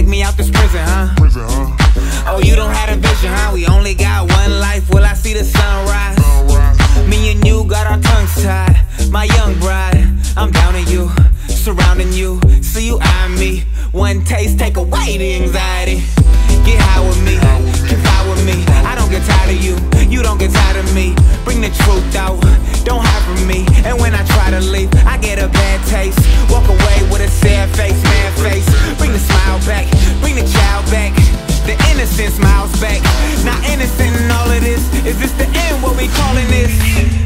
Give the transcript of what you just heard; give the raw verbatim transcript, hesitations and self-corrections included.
take me out this prison, huh? Prison, huh? Oh, you don't have a vision, huh? We only got one life, will I see the sunrise? Sunrise. Me and you got our tongues tied. My young bride, I'm down on you, surrounding you, so you eye me. One taste, take away the anxiety. Get high with me, confide with me. I don't get tired of you, you don't get tired of me. Bring the truth out, don't hide from me. And when I try to leave, I get a bad taste. Walk away with a sad face, mad face. Bring the smile back, bring the child back. The innocent smiles back. Not innocent in all of this. Is this the end, what we calling this?